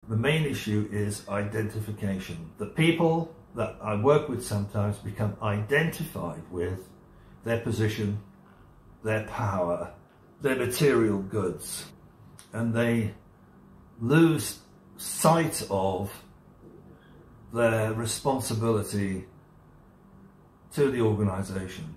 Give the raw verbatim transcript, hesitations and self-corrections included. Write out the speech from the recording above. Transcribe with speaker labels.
Speaker 1: the main issue is identification. The people that I work with sometimes become identified with their position, their power, their material goods, and they lose sight of their responsibility to the organization.